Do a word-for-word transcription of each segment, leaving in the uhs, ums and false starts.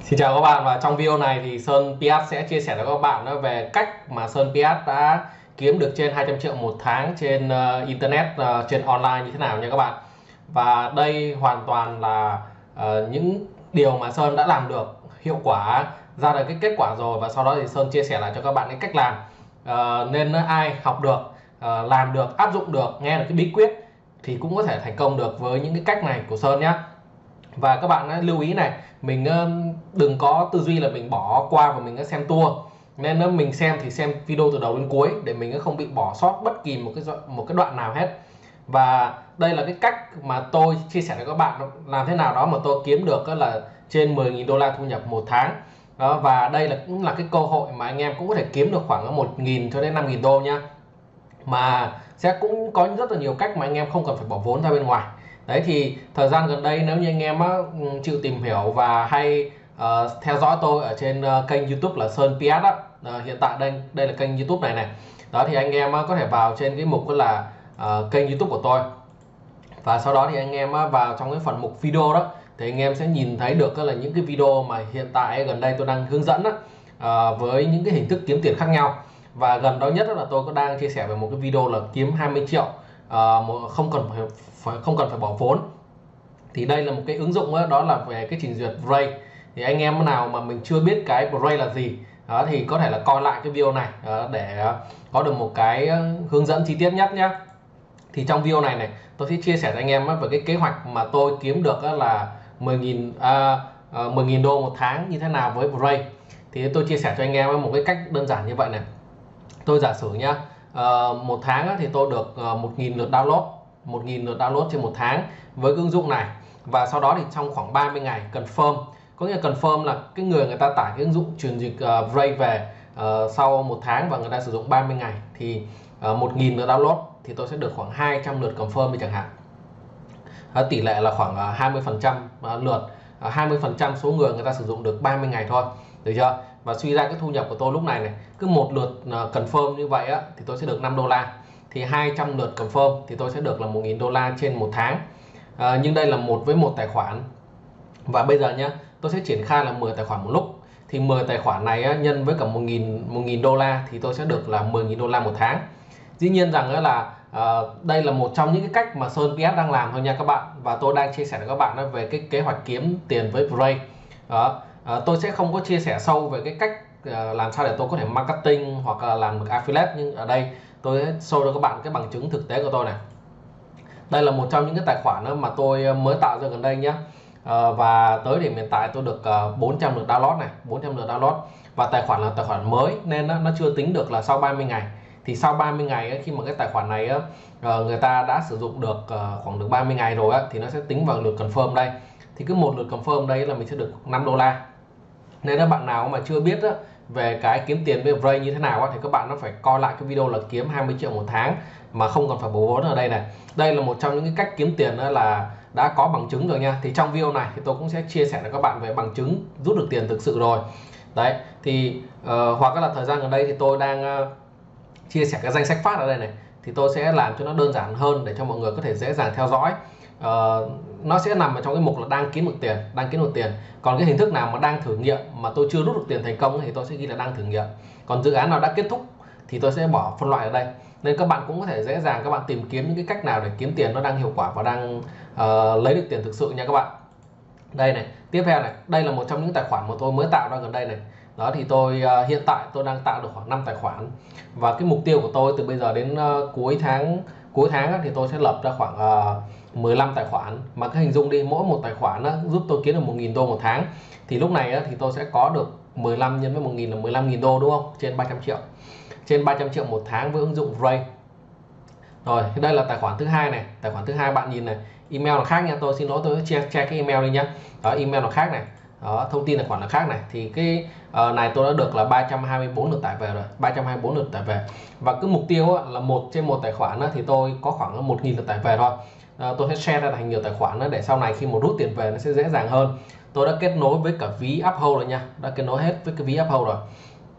Xin chào các bạn, và trong video này thì Sơn Piat sẽ chia sẻ với các bạn về cách mà Sơn Piat đã kiếm được trên hai trăm triệu một tháng trên uh, internet, uh, trên online như thế nào nha các bạn. Và đây hoàn toàn là uh, những điều mà Sơn đã làm được hiệu quả, ra được cái kết quả rồi, và sau đó thì Sơn chia sẻ lại cho các bạn cái cách làm. Uh, nên ai học được, uh, làm được, áp dụng được, nghe được cái bí quyết thì cũng có thể thành công được với những cái cách này của Sơn nhé. Và các bạn lưu ý này, mình đừng có tư duy là mình bỏ qua và mình xem tour, nên mình xem thì xem video từ đầu đến cuối để mình không bị bỏ sót bất kỳ một cái một cái đoạn nào hết. Và đây là cái cách mà tôi chia sẻ với các bạn làm thế nào đó mà tôi kiếm được là trên mười nghìn đô la thu nhập một tháng đó. Và đây là cũng là cái cơ hội mà anh em cũng có thể kiếm được khoảng một nghìn cho đến năm nghìn đô nha, mà sẽ cũng có rất là nhiều cách mà anh em không cần phải bỏ vốn ra bên ngoài. Đấy, thì thời gian gần đây nếu như anh em á, chịu tìm hiểu và hay uh, theo dõi tôi ở trên uh, kênh YouTube là Sơn Piat á, uh, hiện tại đây đây là kênh YouTube này này đó, thì anh em uh, có thể vào trên cái mục là uh, kênh YouTube của tôi, và sau đó thì anh em uh, vào trong cái phần mục video đó thì anh em sẽ nhìn thấy được uh, là những cái video mà hiện tại gần đây tôi đang hướng dẫn đó, uh, với những cái hình thức kiếm tiền khác nhau. Và gần đó nhất là tôi có đang chia sẻ về một cái video là kiếm hai mươi triệu uh, không cần phải, phải không cần phải bỏ vốn. Thì đây là một cái ứng dụng đó, đó là về cái trình duyệt Braze. Thì anh em nào mà mình chưa biết cái Braze là gì đó, thì có thể là coi lại cái video này đó, để có được một cái hướng dẫn chi tiết nhất nhé. Thì trong video này này tôi sẽ chia sẻ cho anh em về cái kế hoạch mà tôi kiếm được là mười nghìn à, mười nghìn đô một tháng như thế nào với Braze. Thì tôi chia sẻ cho anh em một cái cách đơn giản như vậy này. Tôi giả sử nhá, uh, một tháng thì tôi được uh, một nghìn lượt download, một nghìn lượt download trên một tháng với cái ứng dụng này. Và sau đó thì trong khoảng ba mươi ngày confirm, có nghĩa là confirm là cái người người ta tải cái ứng dụng truyền dịch uh, Braze về uh, sau một tháng và người ta sử dụng ba mươi ngày thì uh, một nghìn lượt download thì tôi sẽ được khoảng hai trăm lượt confirm đi chẳng hạn. Uh, tỷ lệ là khoảng uh, hai mươi phần trăm uh, lượt, uh, hai mươi phần trăm số người người ta sử dụng được ba mươi ngày thôi, được chưa? Và suy ra cái thu nhập của tôi lúc này này, cứ một lượt confirm như vậy á, thì tôi sẽ được năm đô la. Thì hai trăm lượt confirm thì tôi sẽ được là một nghìn đô la trên một tháng. À, nhưng đây là một với một tài khoản. Và bây giờ nhá, tôi sẽ triển khai là mười tài khoản một lúc. Thì mười tài khoản này á, nhân với cả một nghìn đô la thì tôi sẽ được là mười nghìn đô la một tháng. Dĩ nhiên rằng á, là à, đây là một trong những cái cách mà Sơn Piat đang làm thôi nha các bạn. Và tôi đang chia sẻ với các bạn đó về cái kế hoạch kiếm tiền với Braze. Đó. À, tôi sẽ không có chia sẻ sâu về cái cách uh, làm sao để tôi có thể marketing hoặc là làm được affiliate, nhưng ở đây tôi sẽ show cho các bạn cái bằng chứng thực tế của tôi này. Đây là một trong những cái tài khoản đó mà tôi mới tạo ra gần đây nhé. À, và tới điểm hiện tại tôi được uh, bốn trăm lượt download này, bốn trăm lượt download. Và tài khoản là tài khoản mới nên nó, nó chưa tính được là sau ba mươi ngày. Thì sau ba mươi ngày ấy, khi mà cái tài khoản này uh, người ta đã sử dụng được uh, khoảng được ba mươi ngày rồi á, thì nó sẽ tính vào lượt confirm đây. Thì cứ một lượt confirm đây là mình sẽ được năm đô la. Nên các bạn nào mà chưa biết á, về cái kiếm tiền với Braze như thế nào á, thì các bạn nó phải coi lại cái video là kiếm hai mươi triệu một tháng mà không cần phải bổ vốn ở đây này. Đây là một trong những cái cách kiếm tiền đó là đã có bằng chứng rồi nha. Thì trong video này thì tôi cũng sẽ chia sẻ với các bạn về bằng chứng rút được tiền thực sự rồi. Đấy, thì uh, hoặc là thời gian gần đây thì tôi đang uh, chia sẻ cái danh sách phát ở đây này. Thì tôi sẽ làm cho nó đơn giản hơn để cho mọi người có thể dễ dàng theo dõi. Uh, nó sẽ nằm ở trong cái mục là đang kiếm được tiền, đang kiếm được tiền. Còn cái hình thức nào mà đang thử nghiệm mà tôi chưa rút được tiền thành công thì tôi sẽ ghi là đang thử nghiệm. Còn dự án nào đã kết thúc thì tôi sẽ bỏ phân loại ở đây. Nên các bạn cũng có thể dễ dàng các bạn tìm kiếm những cái cách nào để kiếm tiền nó đang hiệu quả và đang uh, lấy được tiền thực sự nha các bạn. Đây này, tiếp theo này, đây là một trong những tài khoản mà tôi mới tạo ra gần đây này. Đó, thì tôi uh, hiện tại tôi đang tạo được khoảng năm tài khoản. Và cái mục tiêu của tôi từ bây giờ đến uh, cuối tháng cuối tháng thì tôi sẽ lập ra khoảng uh, mười lăm tài khoản. Mà cái hình dung đi, mỗi một tài khoản đó, giúp tôi kiếm được một nghìn đô một tháng. Thì lúc này thì tôi sẽ có được mười lăm nhân với một nghìn là mười lăm nghìn đô, đúng không? Trên ba trăm triệu. Trên ba trăm triệu một tháng với ứng dụng Braze. Rồi, đây là tài khoản thứ hai này. Tài khoản thứ hai bạn nhìn này, email là khác nha. Tôi xin lỗi, tôi sẽ che, che cái email đi nhá. Đó, email là khác này. Đó, thông tin tài khoản là khác này. Thì cái uh, này tôi đã được là ba trăm hai mươi tư lượt tải về rồi, ba trăm hai mươi tư lượt tải về. Và cứ mục tiêu á, là một trên một tài khoản á, thì tôi có khoảng một nghìn lượt tải về thôi. Uh, tôi sẽ share ra thành nhiều tài khoản đó, để sau này khi một rút tiền về nó sẽ dễ dàng hơn. Tôi đã kết nối với cả ví Uphold rồi nha, đã kết nối hết với cái ví Uphold rồi.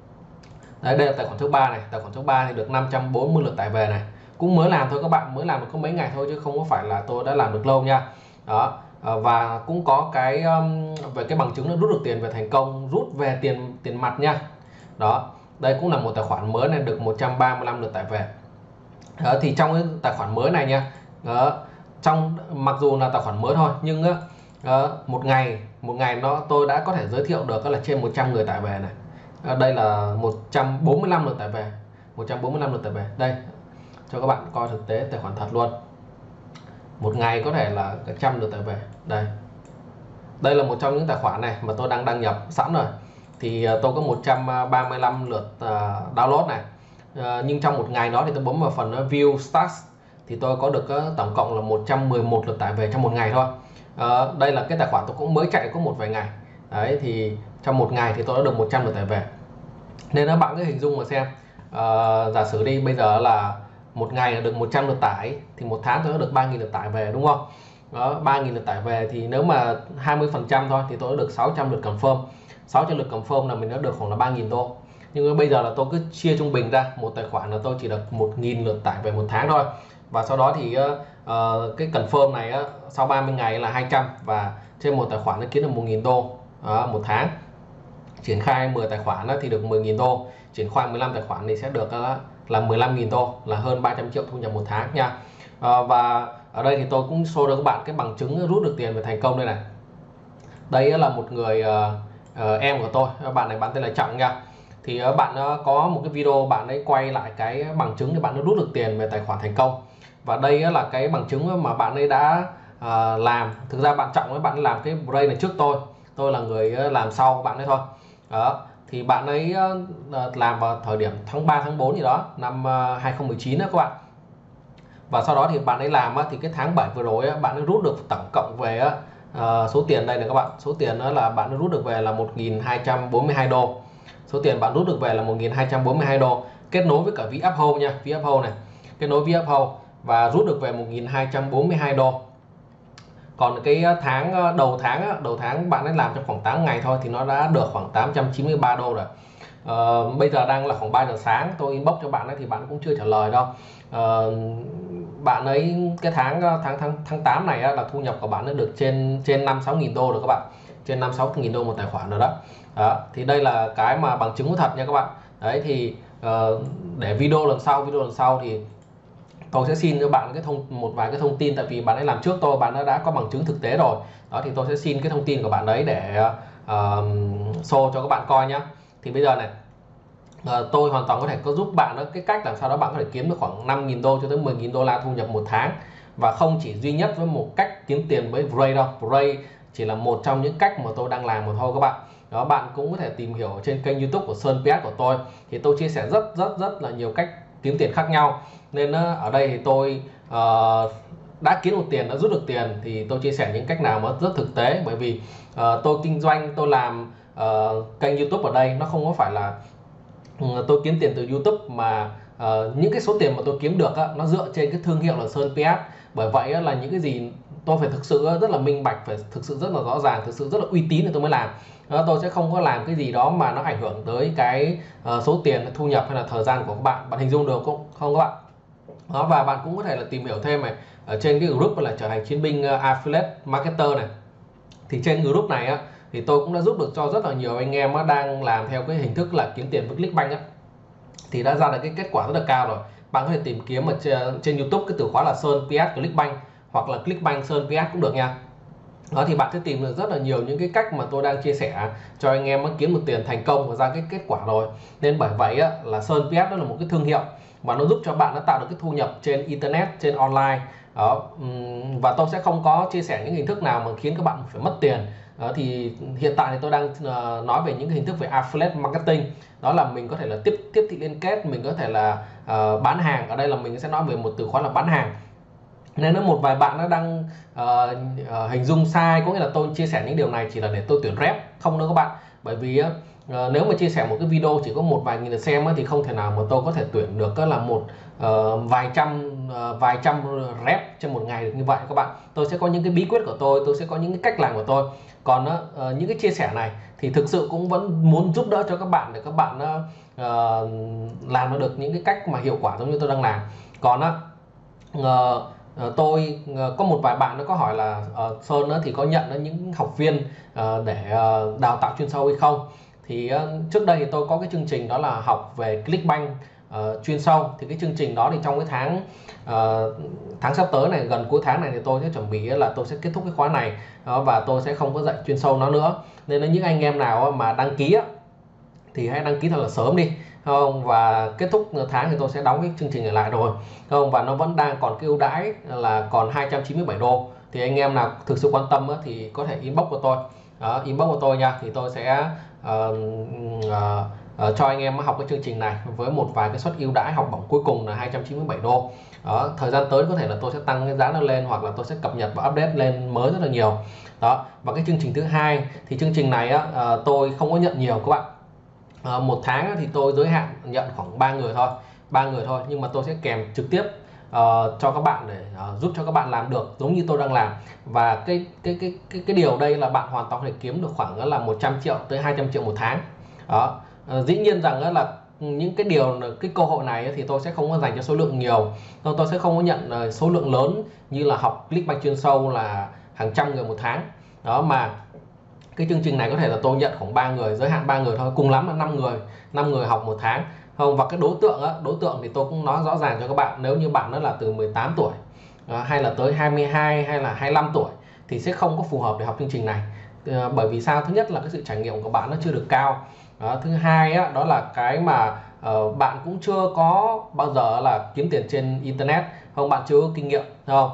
Đấy, đây là tài khoản thứ ba này, tài khoản thứ ba thì được năm trăm bốn mươi lượt tải về này. Cũng mới làm thôi các bạn, mới làm được có mấy ngày thôi chứ không có phải là tôi đã làm được lâu nha. Đó, uh, và cũng có cái um, về cái bằng chứng là rút được tiền về thành công, rút về tiền tiền mặt nha. Đó, đây cũng là một tài khoản mới này, được một trăm ba mươi lăm lượt tải về. Đó, thì trong cái tài khoản mới này nha, đó, trong mặc dù là tài khoản mới thôi nhưng đó, một ngày một ngày nó tôi đã có thể giới thiệu được là trên một trăm người tải về này. Đó, đây là một trăm bốn mươi lăm lượt tải về, một trăm bốn mươi lăm lượt tải về. Đây cho các bạn coi thực tế tài khoản thật luôn, một ngày có thể là cả trăm lượt tải về. Đây đây là một trong những tài khoản này mà tôi đang đăng nhập sẵn rồi, thì tôi có một trăm ba mươi lăm lượt download này. Uh, nhưng trong một ngày đó thì tôi bấm vào phần view stats thì tôi có được uh, tổng cộng là một trăm mười một lượt tải về trong một ngày thôi. Uh, đây là cái tài khoản tôi cũng mới chạy có một vài ngày đấy, thì trong một ngày thì tôi đã được một trăm lượt tải về. Nên các bạn cứ hình dung mà xem, uh, giả sử đi bây giờ là một ngày được một trăm lượt tải thì một tháng tôi đã được ba nghìn lượt tải về, đúng không? Đó, ba nghìn lượt tải về thì nếu mà hai mươi phần trăm thôi thì tôi đã được sáu trăm lượt confirm. sáu trăm lượt confirm là mình đã được khoảng là ba nghìn đô. Nhưng bây giờ là tôi cứ chia trung bình ra, một tài khoản là tôi chỉ được một nghìn lượt tải về một tháng thôi. Và sau đó thì uh, cái confirm này uh, sau ba mươi ngày là hai trăm, và trên một tài khoản nó kiếm được một nghìn đô uh, một tháng. Triển khai mười tài khoản thì được mười nghìn đô, triển khai mười lăm tài khoản thì sẽ được uh, là mười lăm nghìn đô, là hơn ba trăm triệu thu nhập một tháng nha. Uh, và ở đây thì tôi cũng show cho các bạn cái bằng chứng rút được tiền về thành công đây này. Đây là một người uh, uh, em của tôi, bạn này bạn tên là Trọng nha. Thì uh, bạn uh, có một cái video bạn ấy quay lại cái bằng chứng để bạn ấy rút được tiền về tài khoản thành công. Và đây uh, là cái bằng chứng mà bạn ấy đã uh, làm. Thực ra bạn Trọng ấy, bạn ấy làm cái brain này trước tôi, tôi là người uh, làm sau bạn ấy thôi. Đó, thì bạn ấy uh, làm vào thời điểm tháng ba tháng bốn gì đó năm uh, hai không một chín đó các bạn. Và sau đó thì bạn ấy làm uh, thì cái tháng bảy vừa rồi uh, bạn ấy rút được tổng cộng về uh, uh, số tiền đây này các bạn. Số tiền đó là bạn ấy rút được về là một nghìn hai trăm bốn mươi hai đô. Số tiền bạn rút được về là một nghìn hai trăm bốn mươi hai đô, kết nối với cả vê ép Home nha, vê ép Home này, kết nối vê ép Home và rút được về một nghìn hai trăm bốn mươi hai đô. Còn cái tháng đầu tháng đầu tháng bạn ấy làm trong khoảng tám ngày thôi thì nó đã được khoảng tám trăm chín mươi ba đô rồi. Ờ, bây giờ đang là khoảng ba giờ sáng, tôi inbox cho bạn ấy thì bạn cũng chưa trả lời đâu. Ờ, bạn ấy cái tháng tháng tháng tháng tám này là thu nhập của bạn ấy được trên trên năm sáu nghìn đô rồi các bạn, trên năm sáu nghìn đô một tài khoản rồi đó. Đó, thì đây là cái mà bằng chứng của thật nha các bạn. Đấy thì uh, để video lần sau video lần sau thì tôi sẽ xin cho bạn cái thông một vài cái thông tin, tại vì bạn ấy làm trước tôi, bạn ấy đã có bằng chứng thực tế rồi. Đó thì tôi sẽ xin cái thông tin của bạn đấy để uh, show cho các bạn coi nhé. Thì bây giờ này, uh, tôi hoàn toàn có thể có giúp bạn đó cái cách làm sao đó bạn có thể kiếm được khoảng năm nghìn đô cho tới mười nghìn đô la thu nhập một tháng. Và không chỉ duy nhất với một cách kiếm tiền với Bray đâu, Bray chỉ là một trong những cách mà tôi đang làm mà thôi các bạn. Đó, bạn cũng có thể tìm hiểu trên kênh YouTube của Sơn pê ét của tôi, thì tôi chia sẻ rất rất rất là nhiều cách kiếm tiền khác nhau. Nên ở đây thì tôi uh, đã kiếm được tiền, đã rút được tiền, thì tôi chia sẻ những cách nào mà rất thực tế. Bởi vì uh, tôi kinh doanh, tôi làm uh, kênh YouTube ở đây nó không có phải là uh, tôi kiếm tiền từ YouTube, mà uh, những cái số tiền mà tôi kiếm được uh, nó dựa trên cái thương hiệu là Sơn pê ét. Bởi vậy uh, là những cái gì tôi phải thực sự rất là minh bạch, phải thực sự rất là rõ ràng, thực sự rất là uy tín thì tôi mới làm. Đó, tôi sẽ không có làm cái gì đó mà nó ảnh hưởng tới cái uh, số tiền, thu nhập hay là thời gian của các bạn. Bạn hình dung được không, không các bạn? Đó, và bạn cũng có thể là tìm hiểu thêm này ở trên cái group là trở thành chiến binh uh, affiliate marketer này. Thì trên group này á, thì tôi cũng đã giúp được cho rất là nhiều anh em á, đang làm theo cái hình thức là kiếm tiền với Clickbank á, thì đã ra được cái kết quả rất là cao rồi. Bạn có thể tìm kiếm ở trên, trên YouTube cái từ khóa là Sơn pê ét Clickbank hoặc là Clickbank Sơn pê ét cũng được nha. Đó thì bạn sẽ tìm được rất là nhiều những cái cách mà tôi đang chia sẻ cho anh em kiếm được tiền thành công và ra cái kết quả rồi. Nên bởi vậy á, là Sơn pê ét đó là một cái thương hiệu và nó giúp cho bạn nó tạo được cái thu nhập trên internet, trên online. Đó, và tôi sẽ không có chia sẻ những hình thức nào mà khiến các bạn phải mất tiền. Đó, thì hiện tại thì tôi đang uh, nói về những hình thức về affiliate marketing. Đó là mình có thể là tiếp tiếp thị liên kết, mình có thể là uh, bán hàng. Ở đây là mình sẽ nói về một từ khóa là bán hàng. Nên nó một vài bạn nó đang uh, uh, hình dung sai, có nghĩa là tôi chia sẻ những điều này chỉ là để tôi tuyển rep, không đâu các bạn. Bởi vì uh, nếu mà chia sẻ một cái video chỉ có một vài nghìn lượt xem uh, thì không thể nào mà tôi có thể tuyển được uh, là một uh, vài trăm uh, vài trăm rep trên một ngày được như vậy các bạn. Tôi sẽ có những cái bí quyết của tôi, tôi sẽ có những cái cách làm của tôi. Còn uh, những cái chia sẻ này thì thực sự cũng vẫn muốn giúp đỡ cho các bạn để các bạn uh, làm được những cái cách mà hiệu quả giống như tôi đang làm. Còn uh, uh, tôi uh, có một vài bạn nó có hỏi là uh, Sơn uh, thì có nhận uh, những học viên uh, để uh, đào tạo chuyên sâu hay không. Thì uh, trước đây thì tôi có cái chương trình đó là học về Clickbank uh, chuyên sâu. Thì cái chương trình đó thì trong cái tháng uh, tháng sắp tới này, gần cuối tháng này thì tôi sẽ chuẩn bị là tôi sẽ kết thúc cái khóa này, uh, và tôi sẽ không có dạy chuyên sâu nó nữa. Nên là những anh em nào mà đăng ký á, thì hãy đăng ký thật là sớm đi không, và kết thúc tháng thì tôi sẽ đóng cái chương trình này lại rồi không, và nó vẫn đang còn cái ưu đãi là còn hai trăm chín mươi bảy đô. Thì anh em nào thực sự quan tâm á, thì có thể inbox của tôi, đó, inbox của tôi nha, thì tôi sẽ uh, uh, uh, cho anh em học cái chương trình này với một vài cái suất ưu đãi học bổng cuối cùng là hai trăm chín mươi bảy đô. Đó, thời gian tới có thể là tôi sẽ tăng cái giá nó lên, hoặc là tôi sẽ cập nhật và update lên mới rất là nhiều. Đó, và cái chương trình thứ hai thì chương trình này á, uh, tôi không có nhận nhiều các bạn. À, một tháng thì tôi giới hạn nhận khoảng ba người thôi, ba người thôi, nhưng mà tôi sẽ kèm trực tiếp uh, cho các bạn để uh, giúp cho các bạn làm được giống như tôi đang làm. Và cái cái cái cái cái điều đây là bạn hoàn toàn có thể kiếm được khoảng là một trăm triệu tới hai trăm triệu một tháng. Đó, uh, dĩ nhiên rằng là những cái điều cái cơ hội này thì tôi sẽ không có dành cho số lượng nhiều, tôi sẽ không có nhận số lượng lớn như là học Clickbank chuyên sâu là hàng trăm người một tháng. Đó, mà cái chương trình này có thể là tôi nhận khoảng ba người, giới hạn ba người thôi, cùng lắm là năm người, năm người học một tháng không. Và cái đối tượng á, đối tượng thì tôi cũng nói rõ ràng cho các bạn, nếu như bạn đó là từ mười tám tuổi à, hay là tới hai mươi hai hay là hai mươi lăm tuổi thì sẽ không có phù hợp để học chương trình này. À, bởi vì sao? Thứ nhất là cái sự trải nghiệm của bạn nó chưa được cao. Đó, thứ hai á, đó là cái mà uh, bạn cũng chưa có bao giờ là kiếm tiền trên internet không, bạn chưa có kinh nghiệm không.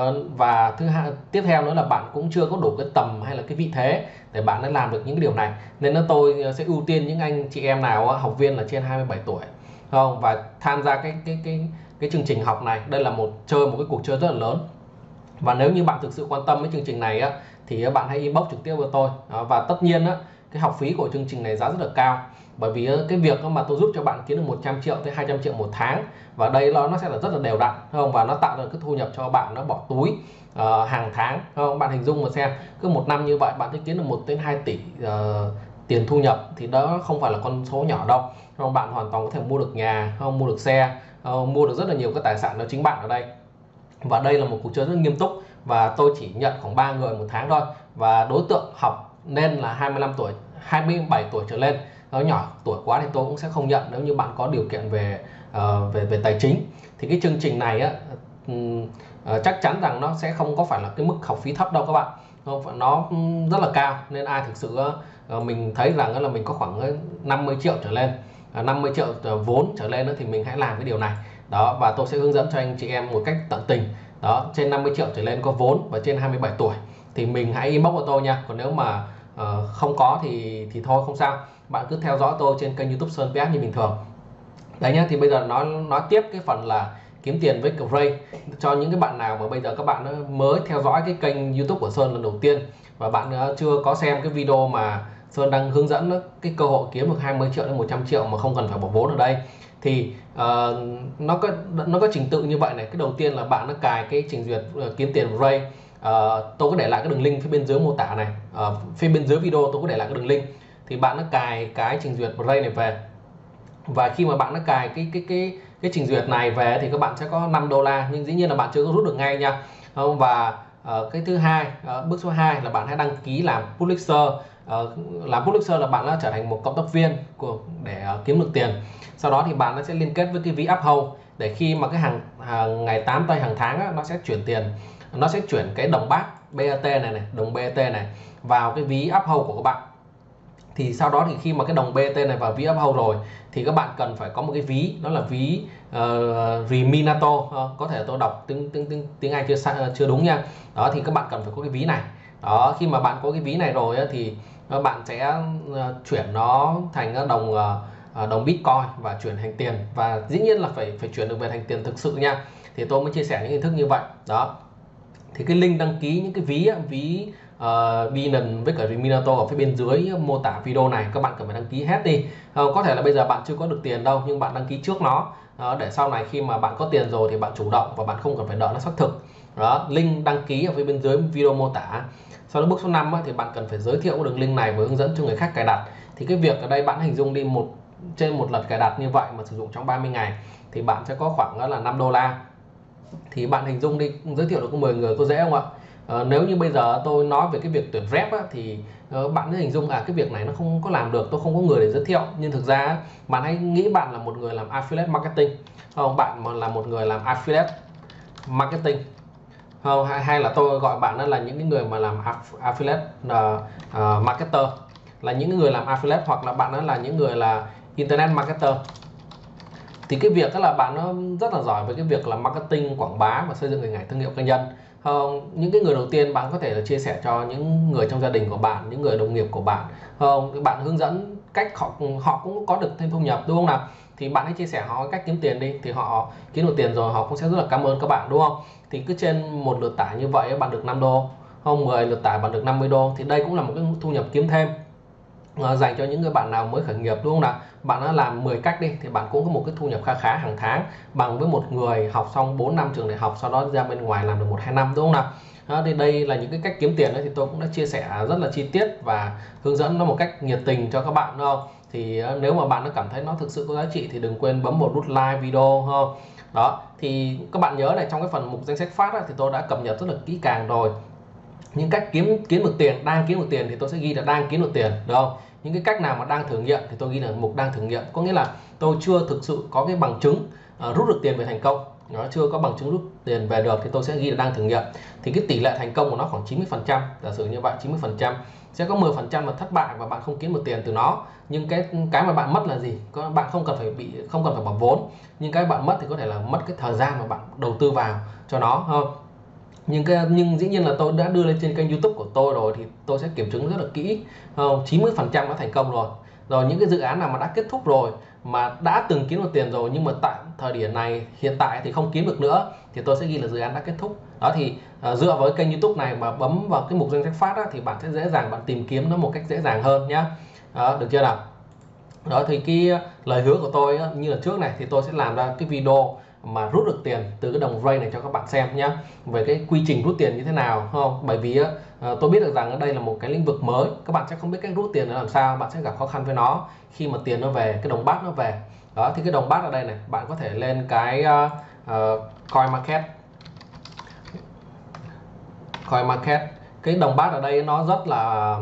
Và thứ hai, tiếp theo nữa là bạn cũng chưa có đủ cái tầm hay là cái vị thế để bạn đã làm được những cái điều này. Nên là tôi sẽ ưu tiên những anh chị em nào học viên là trên hai mươi bảy tuổi không, và tham gia cái cái cái cái chương trình học này. Đây là một chơi một cái cuộc chơi rất là lớn. Và nếu như bạn thực sự quan tâm với chương trình này á, thì bạn hãy inbox trực tiếp với tôi. Và tất nhiên á, cái học phí của chương trình này giá rất là cao, bởi vì cái việc mà tôi giúp cho bạn kiếm được một trăm triệu tới hai trăm triệu một tháng, và đây nó nó sẽ là rất là đều đặn không, và nó tạo ra cái thu nhập cho bạn nó bỏ túi uh, hàng tháng không. Bạn hình dung mà xem, cứ một năm như vậy bạn sẽ kiếm được một đến hai tỷ uh, tiền thu nhập, thì đó không phải là con số nhỏ đâu không. Bạn hoàn toàn có thể mua được nhà không, mua được xe, uh, mua được rất là nhiều cái tài sản đó chính bạn ở đây. Và đây là một cuộc chơi rất nghiêm túc, và tôi chỉ nhận khoảng ba người một tháng thôi, và đối tượng học nên là hai mươi lăm tuổi, hai mươi bảy tuổi trở lên. Nó nhỏ tuổi quá thì tôi cũng sẽ không nhận nếu như bạn có điều kiện về uh, về về tài chính. Thì cái chương trình này á, uh, chắc chắn rằng nó sẽ không có phải là cái mức học phí thấp đâu các bạn, nó rất là cao. Nên ai thực sự uh, mình thấy rằng là mình có khoảng năm mươi triệu trở lên, uh, năm mươi triệu vốn trở lên nữa, thì mình hãy làm cái điều này. Đó, và tôi sẽ hướng dẫn cho anh chị em một cách tận tình. Đó, trên năm mươi triệu trở lên có vốn và trên hai mươi bảy tuổi thì mình hãy inbox của tôi nha. Còn nếu mà uh, không có thì thì thôi không sao, bạn cứ theo dõi tôi trên kênh YouTube Sơn pê ét như bình thường. Đấy nhá, thì bây giờ nói nói tiếp cái phần là kiếm tiền với Gray cho những cái bạn nào mà bây giờ các bạn mới theo dõi cái kênh YouTube của Sơn lần đầu tiên, và bạn chưa có xem cái video mà Sơn đang hướng dẫn cái cơ hội kiếm được hai mươi triệu đến một trăm triệu mà không cần phải bỏ vốn ở đây. Thì uh, nó có nó có trình tự như vậy này. Cái đầu tiên là bạn nó cài cái trình duyệt uh, kiếm tiền Gray. uh, tôi có để lại cái đường link phía bên dưới mô tả này, uh, phía bên dưới video tôi có để lại cái đường link. Thì bạn nó cài cái trình duyệt Gray này về, và khi mà bạn nó cài cái cái cái cái trình duyệt này về thì các bạn sẽ có năm đô la, nhưng dĩ nhiên là bạn chưa có rút được ngay nha. Và uh, cái thứ hai, uh, bước số hai là bạn hãy đăng ký làm publisher. Uh, làm publisher là bạn đã trở thành một cộng tác viên của để uh, kiếm được tiền. Sau đó thì bạn nó sẽ liên kết với cái ví Uphold, để khi mà cái hàng, hàng ngày tám tây hàng tháng á, nó sẽ chuyển tiền, nó sẽ chuyển cái đồng bát bê a tê này này, đồng bê a tê này vào cái ví Uphold của các bạn. Thì sau đó thì khi mà cái đồng bê a tê này vào ví Uphold rồi thì các bạn cần phải có một cái ví, đó là ví uh, Reminato. Uh, có thể tôi đọc tiếng tiếng tiếng tiếng Anh chưa chưa đúng nha. Đó, thì các bạn cần phải có cái ví này. Đó, khi mà bạn có cái ví này rồi á, thì các bạn sẽ uh, chuyển nó thành đồng uh, đồng Bitcoin và chuyển thành tiền, và dĩ nhiên là phải phải chuyển được về thành tiền thực sự nha. Thì tôi mới chia sẻ những hình thức như vậy. Đó, thì cái link đăng ký những cái ví á, ví Uh, Binance với cả Reminato ở phía bên dưới mô tả video này, các bạn cần phải đăng ký hết đi. Uh, có thể là bây giờ bạn chưa có được tiền đâu, nhưng bạn đăng ký trước nó, uh, để sau này khi mà bạn có tiền rồi thì bạn chủ động và bạn không cần phải đợi nó xác thực. Đó, link đăng ký ở phía bên dưới video mô tả. Sau đó bước số năm á, thì bạn cần phải giới thiệu đường link này và hướng dẫn cho người khác cài đặt. Thì cái việc ở đây bạn hình dung đi, một trên một lần cài đặt như vậy mà sử dụng trong ba mươi ngày thì bạn sẽ có khoảng là năm đô la. Thì bạn hình dung đi, giới thiệu được mười người có dễ không ạ? Ờ, nếu như bây giờ tôi nói về cái việc tuyển rep á, thì uh, bạn hãy hình dung à cái việc này nó không có làm được, tôi không có người để giới thiệu. Nhưng thực ra bạn hãy nghĩ bạn là một người làm affiliate marketing, không? Bạn mà là một người làm affiliate marketing, không? Hay, hay là tôi gọi bạn đó là những cái người mà làm affiliate uh, uh, marketer, là những người làm affiliate, hoặc là bạn đó là những người là internet marketer. Thì cái việc đó là bạn nó rất là giỏi với cái việc là marketing, quảng bá và xây dựng hình ảnh thương hiệu cá nhân. Không, những cái người đầu tiên bạn có thể là chia sẻ cho những người trong gia đình của bạn, những người đồng nghiệp của bạn, không, bạn hướng dẫn cách họ họ cũng có được thêm thu nhập, đúng không nào? Thì bạn hãy chia sẻ họ cách kiếm tiền đi, thì họ kiếm được tiền rồi họ cũng sẽ rất là cảm ơn các bạn, đúng không? Thì cứ trên một lượt tải như vậy bạn được năm đô, không, mười lượt tải bạn được năm mươi đô, thì đây cũng là một cái thu nhập kiếm thêm uh, dành cho những người bạn nào mới khởi nghiệp, đúng không nào? Bạn đã làm mười cách đi thì bạn cũng có một cái thu nhập khá khá hàng tháng, bằng với một người học xong bốn năm trường đại học, sau đó ra bên ngoài làm được một hai năm, đúng không nào? Đó, thì đây là những cái cách kiếm tiền đấy, thì tôi cũng đã chia sẻ rất là chi tiết và hướng dẫn nó một cách nhiệt tình cho các bạn, đúng không? Thì uh, nếu mà bạn đã cảm thấy nó thực sự có giá trị thì đừng quên bấm một nút like video, không? Đó, thì các bạn nhớ này, trong cái phần mục danh sách phát á, thì tôi đã cập nhật rất là kỹ càng rồi. Những cách kiếm kiếm được tiền, đang kiếm được tiền thì tôi sẽ ghi là đang kiếm được tiền, được không? Những cái cách nào mà đang thử nghiệm thì tôi ghi là mục đang thử nghiệm, có nghĩa là tôi chưa thực sự có cái bằng chứng uh, rút được tiền về thành công, nó chưa có bằng chứng rút tiền về được thì tôi sẽ ghi là đang thử nghiệm. Thì cái tỷ lệ thành công của nó khoảng chín mươi phần trăm, giả sử như vậy, chín mươi phần trăm sẽ có mười phần trăm là thất bại và bạn không kiếm được tiền từ nó. Nhưng cái cái mà bạn mất là gì? Có, bạn không cần phải bị không cần phải bỏ vốn, nhưng cái bạn mất thì có thể là mất cái thời gian mà bạn đầu tư vào cho nó, không? Nhưng cái nhưng dĩ nhiên là tôi đã đưa lên trên kênh YouTube của tôi rồi thì tôi sẽ kiểm chứng rất là kỹ, không? chín mươi phần trăm đã thành công rồi. Rồi những cái dự án nào mà đã kết thúc rồi, mà đã từng kiếm được tiền rồi nhưng mà tại thời điểm này hiện tại thì không kiếm được nữa, thì tôi sẽ ghi là dự án đã kết thúc. Đó thì uh, dựa với kênh YouTube này mà bấm vào cái mục danh sách phát á, thì bạn sẽ dễ dàng bạn tìm kiếm nó một cách dễ dàng hơn nhá. Đó, được chưa nào? Đó thì cái lời hứa của tôi á, như là trước này thì tôi sẽ làm ra cái video mà rút được tiền từ cái đồng Ray này cho các bạn xem nhé, về cái quy trình rút tiền như thế nào, không? Bởi vì uh, tôi biết được rằng ở đây là một cái lĩnh vực mới, các bạn sẽ không biết cách rút tiền là làm sao, bạn sẽ gặp khó khăn với nó khi mà tiền nó về, cái đồng bát nó về. Đó thì cái đồng bát ở đây này, bạn có thể lên cái uh, uh, Coin Market, Coin Market, cái đồng bát ở đây nó rất là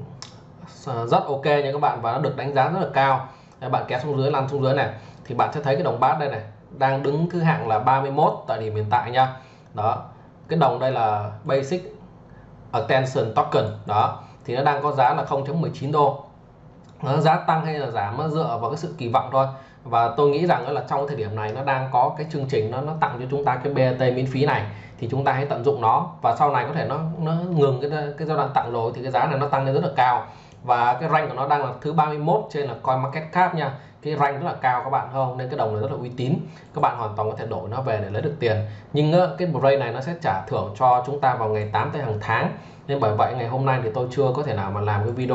rất ok nha các bạn, và nó được đánh giá rất là cao. Đây, bạn kéo xuống dưới, lăn xuống dưới này thì bạn sẽ thấy cái đồng bát đây này đang đứng thứ hạng là ba mươi mốt tại điểm hiện tại nha. Đó, cái đồng đây là Basic Attention Token, đó thì nó đang có giá là không chấm một chín đô. Nó giá tăng hay là giảm nó dựa vào cái sự kỳ vọng thôi, và tôi nghĩ rằng là trong thời điểm này nó đang có cái chương trình nó nó tặng cho chúng ta cái bê a tê miễn phí này, thì chúng ta hãy tận dụng nó, và sau này có thể nó nó ngừng cái cái giai đoạn tặng rồi thì cái giá này nó tăng lên rất là cao. Và cái rank của nó đang là thứ ba mươi mốt trên là Coin Market Cap nha, cái rank rất là cao các bạn, không? Nên cái đồng này rất là uy tín, các bạn hoàn toàn có thể đổi nó về để lấy được tiền. Nhưng cái Bray này nó sẽ trả thưởng cho chúng ta vào ngày tám tới hàng tháng, nên bởi vậy ngày hôm nay thì tôi chưa có thể nào mà làm cái video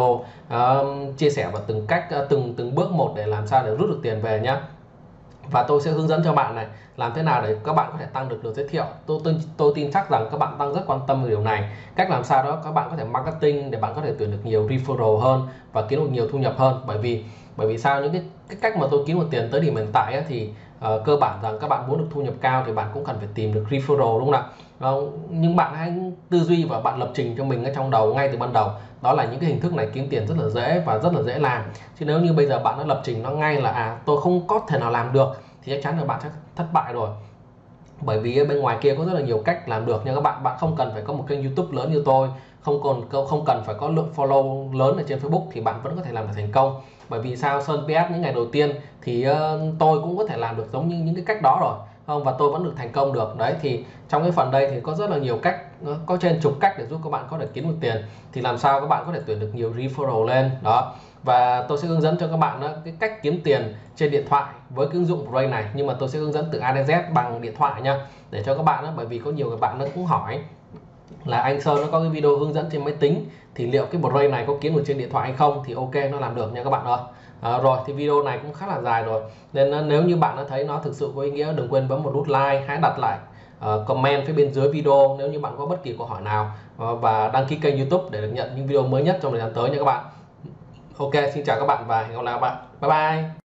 uh, chia sẻ vào từng cách uh, từng từng bước một để làm sao để rút được tiền về nhá. Và tôi sẽ hướng dẫn cho bạn này làm thế nào để các bạn có thể tăng được lượt giới thiệu. Tôi, tôi tôi tin chắc rằng các bạn đang rất quan tâm về điều này, cách làm sao đó các bạn có thể marketing để bạn có thể tuyển được nhiều referral hơn và kiếm được nhiều thu nhập hơn. Bởi vì bởi vì sao, những cái, cái cách mà tôi kiếm được tiền tới điểm hiện tại ấy, thì uh, cơ bản rằng các bạn muốn được thu nhập cao thì bạn cũng cần phải tìm được referral, đúng không nào? Không, nhưng bạn hãy tư duy và bạn lập trình cho mình ở trong đầu ngay từ ban đầu, đó là những cái hình thức này kiếm tiền rất là dễ và rất là dễ làm. Chứ nếu như bây giờ bạn đã lập trình nó ngay là à tôi không có thể nào làm được thì chắc chắn là bạn sẽ thất bại rồi. Bởi vì bên ngoài kia có rất là nhiều cách làm được nha các bạn. Bạn không cần phải có một kênh YouTube lớn như tôi, không còn không cần phải có lượng follow lớn ở trên Facebook thì bạn vẫn có thể làm được thành công. Bởi vì sao, Sơn pê ét những ngày đầu tiên thì uh, tôi cũng có thể làm được giống như những cái cách đó rồi, không? Và tôi vẫn được thành công được. Đấy thì trong cái phần đây thì có rất là nhiều cách, có trên chục cách để giúp các bạn có thể kiếm được tiền. Thì làm sao các bạn có thể tuyển được nhiều referral lên đó. Và tôi sẽ hướng dẫn cho các bạn đó, cái cách kiếm tiền trên điện thoại với cái ứng dụng Bray này, nhưng mà tôi sẽ hướng dẫn từ A đến Z bằng điện thoại nha, để cho các bạn đó, bởi vì có nhiều người bạn nó cũng hỏi là anh Sơn nó có cái video hướng dẫn trên máy tính thì liệu cái Bray này có kiếm được trên điện thoại hay không, thì ok, nó làm được nha các bạn ơi. À, rồi thì video này cũng khá là dài rồi, nên nếu như bạn đã thấy nó thực sự có ý nghĩa, đừng quên bấm một nút like, hãy đặt lại uh, comment phía bên dưới video nếu như bạn có bất kỳ câu hỏi nào, uh, và đăng ký kênh YouTube để được nhận những video mới nhất trong thời gian tới nha các bạn. Ok, xin chào các bạn và hẹn gặp lại các bạn. Bye bye.